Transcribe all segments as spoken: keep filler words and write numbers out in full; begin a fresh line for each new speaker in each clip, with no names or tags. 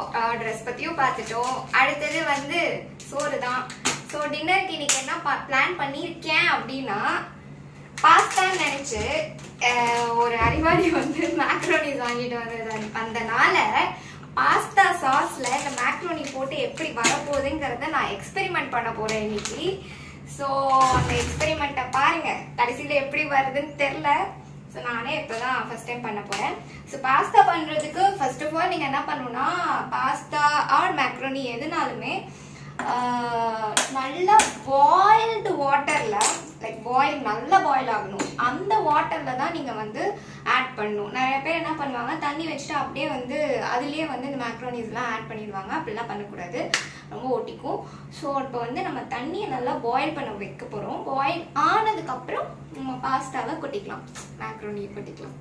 Dress பத்தியும் பார்த்துட்டோம். அடுத்தது வந்து சோறு தான். ஸோ டின்னருக்கு இன்னைக்கு என்ன பிளான் பண்ணியிருக்கேன் அப்படின்னா, பாஸ்தான்னு நினைச்சு ஒரு அறிவாளி வந்து மேக்ரோனிஸ் வாங்கிட்டு வந்தது. வந்தனால பாஸ்தா சாஸ்ல இந்த மேக்ரோனி போட்டு எப்படி வரப்போகுதுங்கிறத நான் எக்ஸ்பெரிமெண்ட் பண்ண போறேன் இன்னைக்கு. ஸோ அந்த எக்ஸ்பெரிமெண்ட்டை பாருங்க, கடைசியில் எப்படி வருதுன்னு தெரில. ஸோ நானே இப்போ தான் ஃபர்ஸ்ட் டைம் பண்ண போகிறேன். ஸோ பாஸ்தா பண்ணுறதுக்கு ஃபர்ஸ்ட் ஆஃப் ஆல் நீங்கள் என்ன பண்ணணும்னா, பாஸ்தா ஆர் மேக்ரோனி எதுனாலுமே நல்லா பாயில்டு வாட்டரில், லைக் பாயில் நல்லா பாயில் ஆகணும், அந்த வாட்டரில் தான் நீங்கள் வந்து ஆட் பண்ணணும். நிறைய பேர் என்ன பண்ணுவாங்க, தண்ணி வச்சுட்டு அப்படியே வந்து அதுலேயே வந்து இந்த மேக்ரோனிஸ்லாம் ஆட் பண்ணிடுவாங்க. அப்படிலாம் பண்ணக்கூடாது, ரொம்ப ஒட்டிக்கும். ஸோ இப்போ வந்து நம்ம தண்ணியை நல்லா பாயில் பண்ண வைக்க போகிறோம். பாயில் ஆனதுக்கப்புறம் நம்ம பாஸ்தாவை கொட்டிக்கலாம், மேக்ரோனியை கொட்டிக்கலாம்.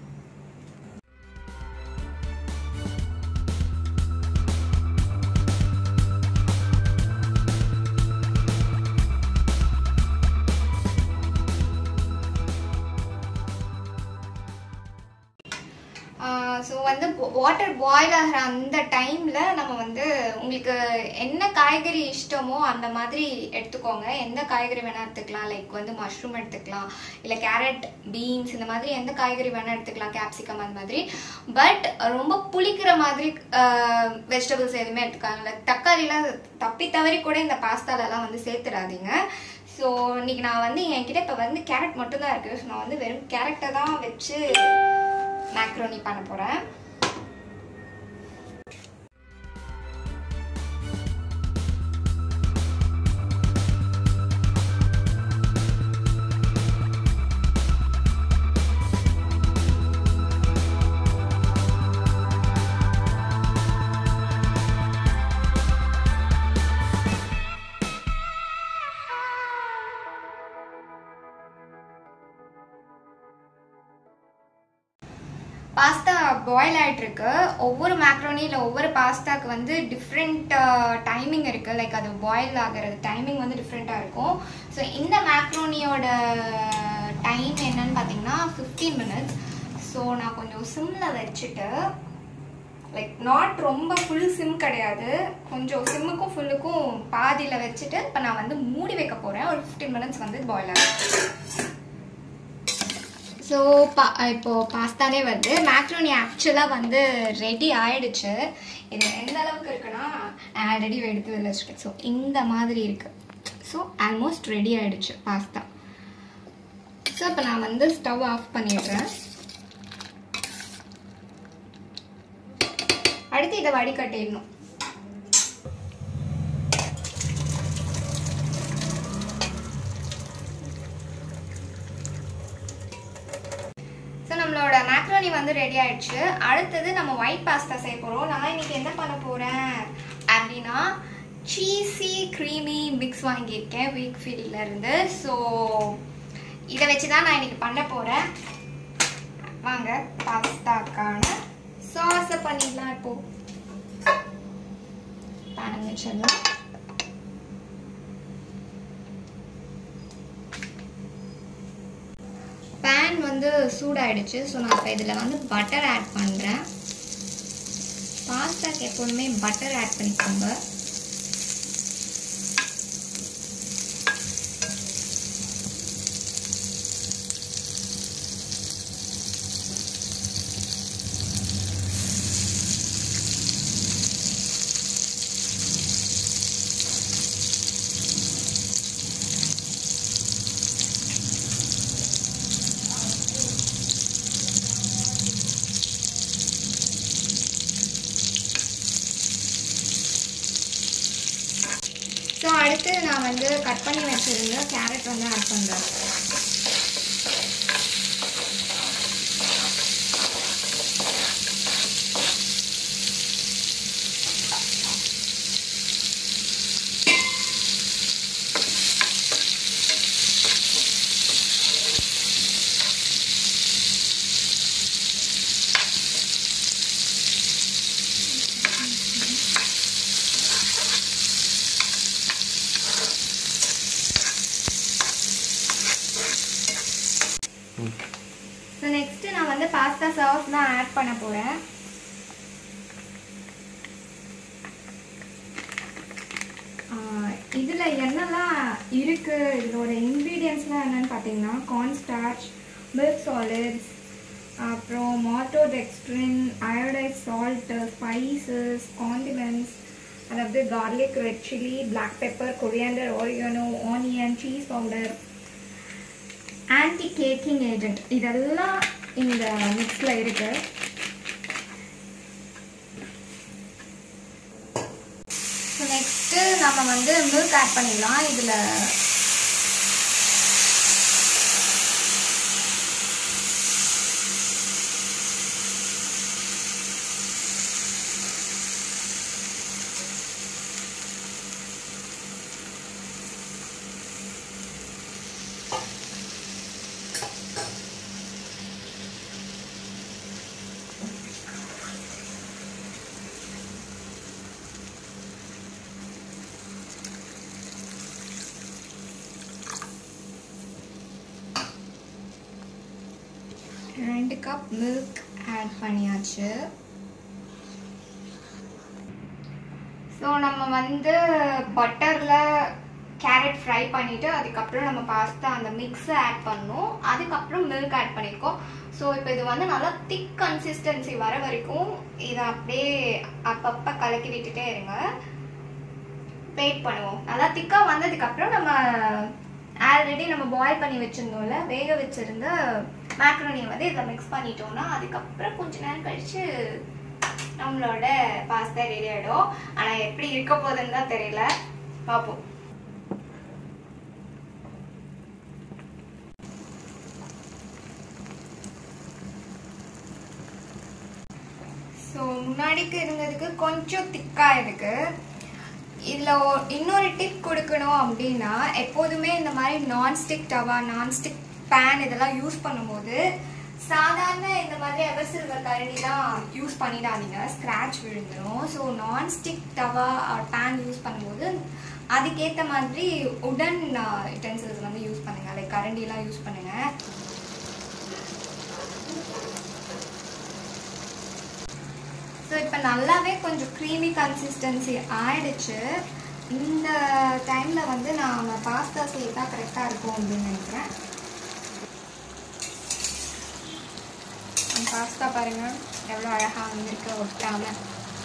ஸோ வந்து வாட்டர் பாயில் ஆகிற அந்த டைமில் நம்ம வந்து உங்களுக்கு என்ன காய்கறி இஷ்டமோ அந்த மாதிரி எடுத்துக்கோங்க. எந்த காய்கறி வேணால் எடுத்துக்கலாம். லைக் வந்து மஷ்ரூம் எடுத்துக்கலாம், இல்லை கேரட், பீன்ஸ், இந்த மாதிரி எந்த காய்கறி வேணால் எடுத்துக்கலாம், கேப்சிகம் அந்த மாதிரி. பட் ரொம்ப புளிக்கிற மாதிரி வெஜிடபிள்ஸ் எதுவுமே எடுத்துக்காங்க. தக்காளிலாம் தப்பி தவறி கூட இந்த பாஸ்தாலெலாம் வந்து சேர்த்துடாதீங்க. ஸோ இன்றைக்கி நான் வந்து என்கிட்ட இப்போ வந்து கேரட் மட்டும்தான் இருக்குது. ஸோ நான் வந்து வெறும் கேரட்டை தான் வச்சு மேக்ரோனி பண்ண போறேன். பாஸ்தா பாயில் ஆகிட்டுருக்கு. ஒவ்வொரு மேக்ரோனியில் ஒவ்வொரு பாஸ்தாவுக்கு வந்து டிஃப்ரெண்ட் டைமிங் இருக்குது. லைக் அது பாயில் ஆகிறது டைமிங் வந்து டிஃப்ரெண்ட்டாக இருக்கும். ஸோ இந்த மேக்ரோனியோட டைம் என்னன்னு பார்த்தீங்கன்னா ஃபிஃப்டீன் மினிட்ஸ். ஸோ நான் கொஞ்சம் சிம்மில் வச்சுட்டு, லைக் நாட் ரொம்ப ஃபுல் சிம் கிடையாது, கொஞ்சம் சிம்முக்கும் ஃபுல்லுக்கும் பாதியில் வச்சுட்டு இப்போ நான் வந்து மூடி வைக்க போகிறேன். ஒரு ஃபிஃப்டீன் மினிட்ஸ் வந்து பாயில் ஆகும். ஸோ பா இப்போது பாஸ்தாலே வந்து மேக்ரோனி ஆக்சுவலாக வந்து ரெடி ஆகிடுச்சு. இது எந்த அளவுக்கு இருக்குன்னா, நான் ஆல்ரெடி எடுத்து வச்சுருக்கேன். ஸோ இந்த மாதிரி இருக்குது. ஸோ ஆல்மோஸ்ட் ரெடி ஆகிடுச்சு பாஸ்தா. ஸோ இப்போ நான் வந்து ஸ்டவ் ஆஃப் பண்ணிடுறேன். அடுத்து இதை வடிகட்டிடணும். நம்மளோட மேக்ரோனி வந்து ரெடி ஆயிடுச்சு. அடுத்தது நம்ம ஒயிட் பாஸ்தா செய்ய போகிறோம். நான் இன்னைக்கு என்ன பண்ண போகிறேன் அப்படின்னா, சீஸி க்ரீமி மிக்ஸ் வாங்கியிருக்கேன் வீக்ஃபீல்டில் இருந்து. ஸோ இதை வச்சு தான் நான் இன்னைக்கு பண்ண போகிறேன். வாங்க பாஸ்தாக்கான சாஸை பண்ணிடலாம். இப்போது பேன் வச்சிடலாம். பேன் வந்து சூடாயிடுச்சு. ஸோ நான் இப்போ இதில் வந்து பட்டர் ஆட் பண்ணுறேன். பாஸ்தாக்கு எப்போதுமே பட்டர் ஆட் பண்ணிக்கோங்க. ஸோ அடுத்து நான் வந்து கட் பண்ணி வச்சுருந்த கேரட் வந்து ஆட் பண்ணுறேன். So next நான் வந்து பாஸ்தா சாஸ் தான் ஆட் பண்ண போறேன். இதில் என்னெல்லாம் இருக்குது, இதோட இன்க்ரீடியன்ட்ஸ்லாம் என்னென்னு பார்த்தீங்கன்னா கார்ன் ஸ்டார்ச், மில்க் சாலிட்ஸ், அப்புறம் maltodextrin, iodised salt, spices, condiments, அதாவது garlic, red chilli, black pepper, coriander, oregano, onion, cheese powder, anti caking agent, இதெல்லாம் இந்த மிக்ஸில் இருக்குது. ஸோ நெக்ஸ்ட்டு நம்ம வந்து மில்க் ஆட் பண்ணிடலாம். இதில் ரெண்டு கப் மில்க் ஆட் பண்ணியாச்சு. ஸோ நம்ம வந்து பட்டரில் கேரட் ஃப்ரை பண்ணிவிட்டு அதுக்கப்புறம் நம்ம பாஸ்தா அந்த மிக்ஸை ஆட் பண்ணோம். அதுக்கப்புறம் மில்க் ஆட் பண்ணியிருக்கோம். ஸோ இப்போ இது வந்து நல்லா திக் கன்சிஸ்டன்சி வர வரைக்கும் இதை அப்படியே அப்பப்போ கலக்கி விட்டுட்டே இருங்க. வெயிட் பண்ணுவோம். நல்லா திக்காக வந்ததுக்கப்புறம் நம்ம ஆல்ரெடி நம்ம பாயில் பண்ணி வச்சுருந்தோம்ல, வேக வச்சுருந்த மேக்ரோனியை வந்து இதில் மிக்ஸ் பண்ணிட்டோம்னா அதுக்கப்புறம் கொஞ்ச நேரம் கழித்து நம்மளோட பாஸ்தா ரெடி ஆகிடும். ஆனால் எப்படி இருக்க போகுதுன்னு தான் தெரியல, பார்ப்போம். ஸோ முன்னாடிக்கு இருந்ததுக்கு கொஞ்சம் திக்காக இருக்குது. இதில் இன்னொரு டிப் கொடுக்கணும் அப்படின்னா, எப்போதுமே இந்த மாதிரி நான்ஸ்டிக் டவா, நான்ஸ்டிக் பேன் இதெல்லாம் யூஸ் பண்ணும்போது சாதாரண இந்த மாதிரி எவர் சில்வர் கரண்டி தான் யூஸ் பண்ணிடாதீங்க, ஸ்க்ராட்ச் விழுந்துடும். So nonstick tawa pan use பண்ணும்போது அதுக்கேற்ற மாதிரி உடன் யுட்டென்சில்ஸ் வந்து யூஸ் பண்ணுங்கள், லைக் கரண்டிலாம் யூஸ் பண்ணுங்கள். ஸோ இப்போ நல்லாவே கொஞ்சம் க்ரீமி கன்சிஸ்டன்சி ஆயிடுச்சு. இந்த டைமில் வந்து நான் பாஸ்தா சேர்த்தா கரெக்டாக இருக்கும் அப்படின்னு நினைக்கிறேன். பாஸ்தா பாருங்கள் எவ்வளோ அழகாக வந்திருக்கு ஒட்டாமல்.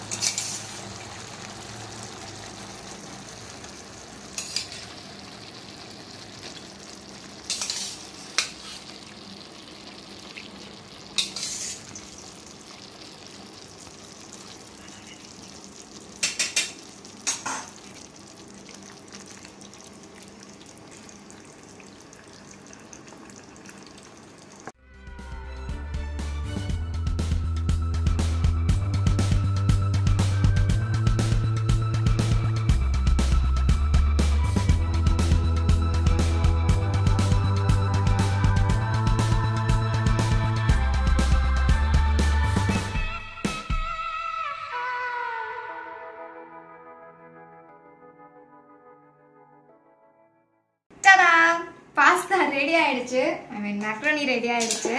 பாஸ்தா ரெடி ஆயிடுச்சு, ஐ மீன் மேக்ரோனி ரெடி ஆயிடுச்சு.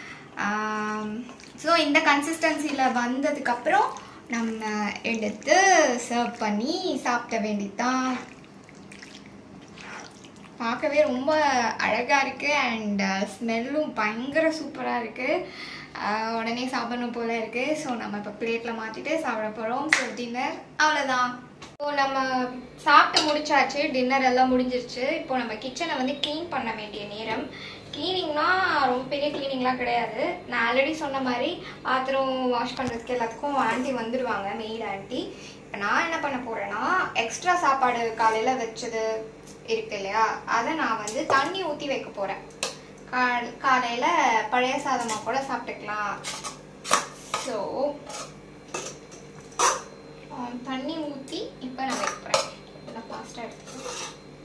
ஸோ இந்த கன்சிஸ்டன்சியில் வந்ததுக்கப்புறம் நம்ம எடுத்து சர்வ் பண்ணி சாப்பிட வேண்டியதுதான். பார்க்கவே ரொம்ப அழகாக இருக்குது அண்ட் ஸ்மெல்லும் பயங்கர சூப்பராக இருக்குது. உடனே சாப்பிடணும் போல இருக்குது. ஸோ நம்ம இப்போ பிளேட்டில் மாற்றிட்டு சாப்பிட போகிறோம். ஸோ டின்னர் அவ்வளோதான். ஸோ நம்ம சாப்பிட்டு முடிச்சாச்சு, டின்னர் எல்லாம் முடிஞ்சிருச்சு. இப்போ நம்ம கிச்சனை வந்து க்ளீன் பண்ண வேண்டிய நேரம். க்ளீனிங்னா ரொம்ப பெரிய க்ளீனிங்லாம் கிடையாது. நான் ஆல்ரெடி சொன்ன மாதிரி பாத்திரம் வாஷ் பண்ணுறதுக்கு எல்லாத்துக்கும் ஆண்டி வந்துடுவாங்க, மெய்ட் ஆண்டி. இப்போ நான் என்ன பண்ண போகிறேன்னா, எக்ஸ்ட்ரா சாப்பாடு காலையில் வச்சது இருக்கு இல்லையா, அதை நான் வந்து தண்ணி ஊற்றி வைக்க போகிறேன். கா காலையில் பழைய சாதமாக கூட சாப்பிட்டுக்கலாம். ஸோ தண்ணி ஊற்றி இப்போ நான் வைக்க போகிறேன். நல்லா ஃபாஸ்ட்டாக எடுத்துக்கலாம்.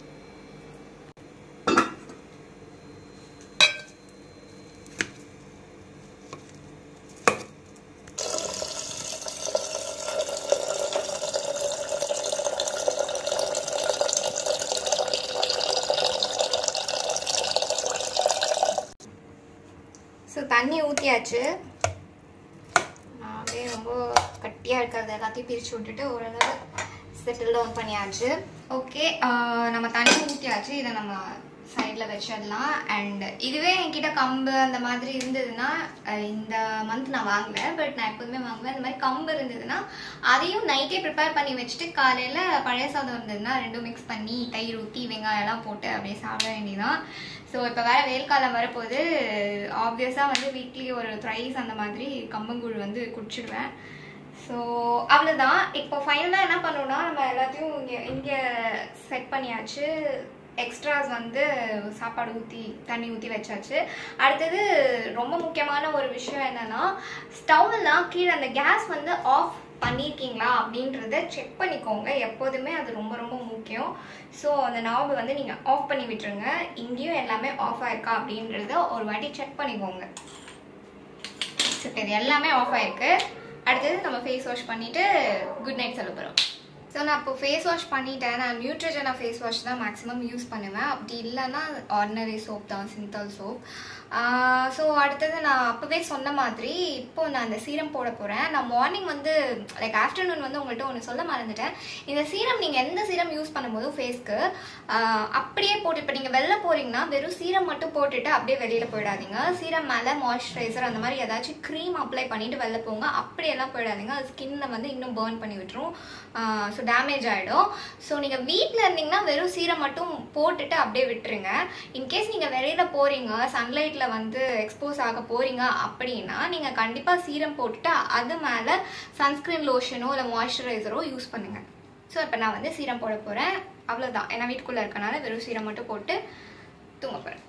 ஸோ தண்ணி ஊற்றியாச்சு. அப்படியே ரொம்ப கட்டியாக இருக்கிறது எல்லாத்தையும் பிரித்து விட்டுட்டு ஓரளவு செட்டில் டவுன் பண்ணியாச்சு. ஓகே, நம்ம தண்ணி ஊற்றியாச்சு. இதை நம்ம சைடில் வச்சிடலாம். அண்ட் இதுவே என்கிட்ட கம்பு அந்த மாதிரி இருந்ததுன்னா, இந்த மந்த் நான் வாங்கல, பட் நான் எப்போதுமே வாங்குவேன். அந்த மாதிரி கம்பு இருந்ததுன்னா அதையும் நைட்டே ப்ரிப்பேர் பண்ணி வச்சுட்டு காலையில் பழைய சாதம் இருந்ததுன்னா ரெண்டும் மிக்ஸ் பண்ணி தயிர் ஊற்றி வெங்காயம்லாம் போட்டு அப்படியே சாப்பிட வேண்டியதான். ஸோ இப்போ வேறு வெயில் காலம் வரப்போது, ஆப்வியஸாக வந்து வீக்லி ஒரு த்ரைஸ் அந்த மாதிரி கம்பங்கூழ் வந்து குடிச்சிடுவேன். ஸோ அவ்வளோதான். இப்போ ஃபைனலாக என்ன பண்ணணும்னா, நம்ம எல்லாத்தையும் இங்கே இங்கே செட் பண்ணியாச்சு. எக்ஸ்ட்ராஸ் வந்து சாப்பாடு ஊற்றி தண்ணி ஊற்றி வச்சாச்சு. அடுத்தது ரொம்ப முக்கியமான ஒரு விஷயம் என்னென்னா, ஸ்டவ்லாம் கீழே அந்த கேஸ் வந்து ஆஃப் பண்ணியிருக்கீங்களா அப்படின்றத செக் பண்ணிக்கோங்க. எப்போதுமே அது ரொம்ப ரொம்ப முக்கியம். ஸோ அந்த நாபை வந்து நீங்கள் ஆஃப் பண்ணி விட்டுருங்க. இங்கேயும் எல்லாமே ஆஃப் ஆயிருக்கா அப்படின்றத ஒரு வாட்டி செக் பண்ணிக்கோங்க. ஸோ இது எல்லாமே ஆஃப் ஆயிருக்கு. அடுத்தது நம்ம ஃபேஸ் வாஷ் பண்ணிவிட்டு குட் நைட் சொல்ல போகிறோம். ஸோ நான் இப்போ ஃபேஸ் வாஷ் பண்ணிட்டேன். நான் நியூட்ரிஜனா ஃபேஸ் வாஷ் தான் மேக்ஸிமம் யூஸ் பண்ணுவேன். அப்படி இல்லைன்னா ஆர்டினரி சோப் தான், சிந்தால் சோப். ஸோ அடுத்தது நான் அப்போவே சொன்ன மாதிரி இப்போ நான் அந்த சீரம் போட போகிறேன். நான் மார்னிங் வந்து லைக் ஆஃப்டர்நூன் வந்து உங்கள்கிட்ட ஒன்று சொல்ல மறந்துட்டேன். இந்த சீரம் நீங்கள் எந்த சீரம் யூஸ் பண்ணும்போதும் ஃபேஸ்க்கு அப்படியே போட்டு, இப்போ நீங்கள் வெளில போகிறீங்கன்னா வெறும் சீரம் மட்டும் போட்டுட்டு அப்படியே வெளியில் போயிடாதீங்க. சீரம் மேலே மாய்ஸ்சரைசர் அந்த மாதிரி ஏதாச்சும் க்ரீம் அப்ளை பண்ணிவிட்டு வெளில போங்க. அப்படியெல்லாம் போயிடாதீங்க. அது ஸ்கின்னை வந்து இன்னும் பர்ன் பண்ணி விட்டுரும். ஸோ டேமேஜ் ஆகிடும். ஸோ நீங்கள் வீட்டில் இருந்தீங்கன்னா வெறும் சீரம் மட்டும் போட்டுட்டு அப்படியே விட்டுருங்க. இன்கேஸ் நீங்கள் வெளியில் போகிறீங்க, சன்லைட்டில் வந்து எக்ஸ்போஸ் ஆக போகிறீங்க அப்படின்னா நீங்கள் கண்டிப்பாக சீரம் போட்டுட்டு அது மேலே சன்ஸ்க்ரீன் லோஷனோ இல்லை மாய்ஸ்சரைசரோ யூஸ் பண்ணுங்கள். ஸோ இப்போ நான் வந்து சீரம் போட போகிறேன். அவ்வளோதான். ஏன்னா வீட்டுக்குள்ளே இருக்கனால வெறும் சீரம் மட்டும் போட்டு தூங்க போகிறேன்.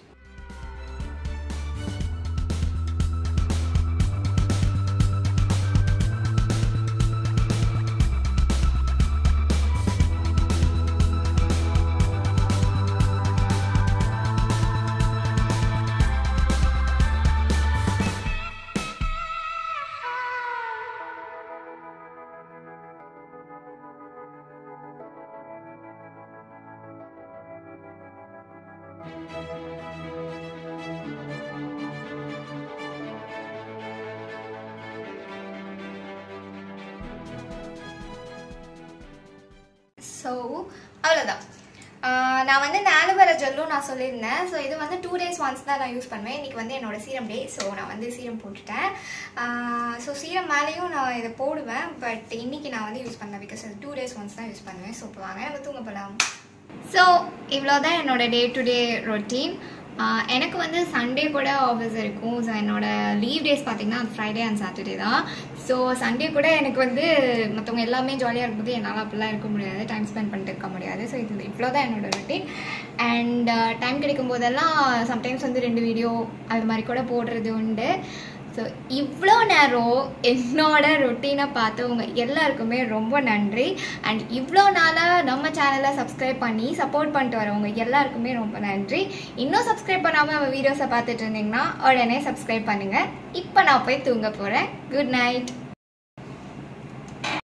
ஸோ அவ்வளோதான். நான் வந்து இந்த ஆலோவேரா ஜெல்லும் நான் சொல்லியிருந்தேன். ஸோ இது வந்து டூ டேஸ் ஒன்ஸ் தான் நான் யூஸ் பண்ணுவேன். இன்றைக்கி வந்து என்னோடய சீரம் டே. ஸோ நான் வந்து சீரம் போட்டுட்டேன். ஸோ சீரம் மேலேயும் நான் இதை போடுவேன். பட் இன்றைக்கி நான் வந்து யூஸ் பண்ணேன். பிகாஸ் அது டூ டேஸ் ஒன்ஸ் தான் யூஸ் பண்ணுவேன். ஸோ இப்போ வாங்க நம்ம தூங்க போகலாம். ஸோ இவ்வளோதான் என்னோடய டே டு டே ரொட்டீன். எனக்கு வந்து சண்டே கூட ஆஃபீஸ் இருக்கும். ஸோ என்னோடய லீவ் டேஸ் பார்த்திங்கன்னா ஃப்ரைடே அண்ட் சாட்டர்டே தான். ஸோ சண்டே கூட எனக்கு வந்து மற்றவங்க எல்லாமே ஜாலியாக இருக்கும்போது என்னால் அப்படிலாம் இருக்க முடியாது, டைம் ஸ்பெண்ட் பண்ணிட்டு இருக்க முடியாது. ஸோ இது இவ்வளோ தான் என்னோடய ரொட்டீன். அண்ட் டைம் கிடைக்கும் போதெல்லாம் சம்டைம்ஸ் வந்து ரெண்டு வீடியோ அது மாதிரி கூட போடுறது உண்டு. ஸோ இவ்வளோ நேரம் என்னோட ரொட்டீனை பார்த்தவங்க எல்லாருக்குமே ரொம்ப நன்றி. அண்ட் இவ்வளோ நாளாக நம்ம சேனலை சப்ஸ்கிரைப் பண்ணி சப்போர்ட் பண்ணிட்டு வரவங்க எல்லாருக்குமே ரொம்ப நன்றி. இன்னும் சப்ஸ்கிரைப் பண்ணாமல் நம்ம வீடியோஸை பார்த்துட்டு இருந்தீங்கன்னா உடனே சப்ஸ்கிரைப் பண்ணுங்கள். இப்போ நான் போய் தூங்க போகிறேன். Good night.